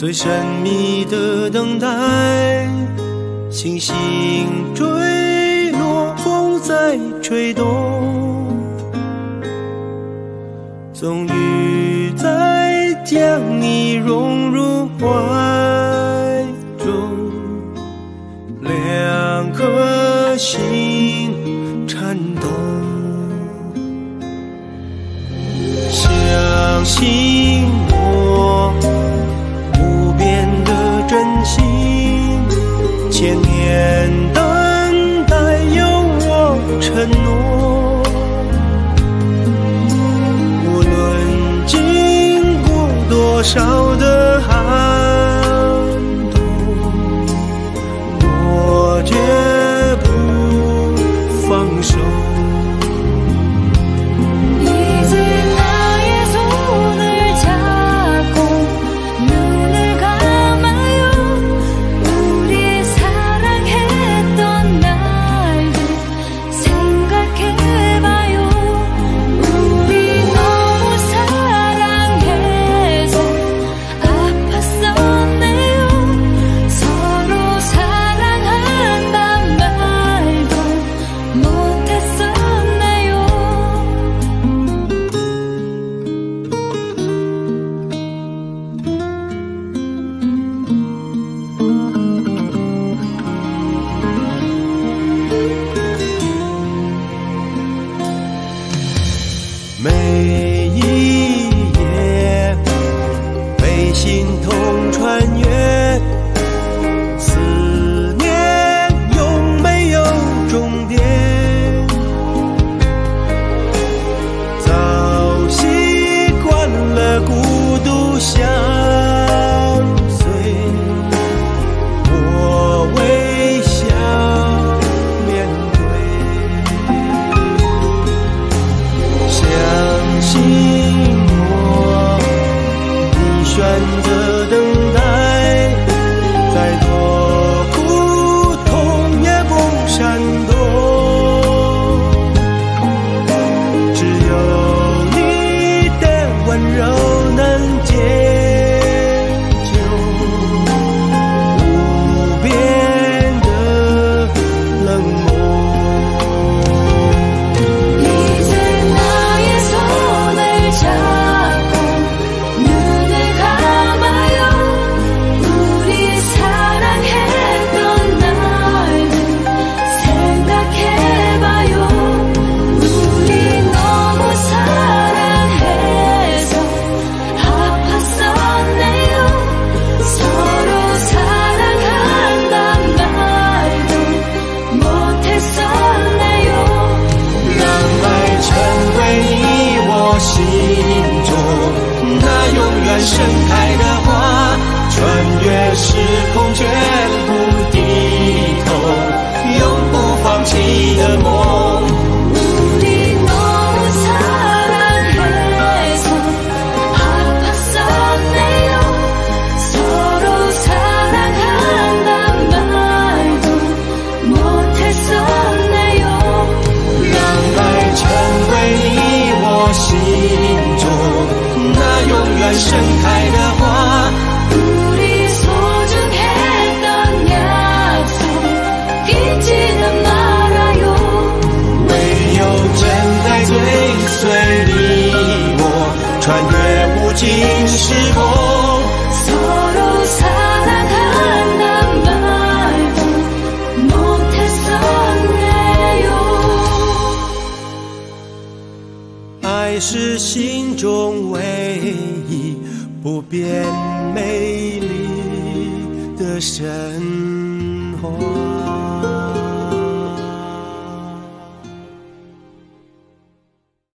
最神秘的等待，星星坠落，风在吹动，终于再将你融入怀中，两颗心颤动，相信我无边的真心，千年等待有我承诺，无论经过多少的寒冬，我绝不放手。每一夜被心痛穿越，思念永没有终点，早习惯了孤独相随，我微笑面对，相信我，你选择等待，再多苦痛也不闪躲，只有你的温柔能解救无边的冷漠。盛开的花，穿越时空绝不低头，永不放弃的梦。우리 너무 사랑해서 아팠었네요. 서로 사랑한단 말도 못했었네요. 让爱成为你我心中永远盛开的花， 우리 소중했던 약속 잊지는 말아요. 唯有真爱追随你我，穿越无尽时空。 서로 사랑한단 말도 못했었네요. 爱是心中唯一不变美丽的神话。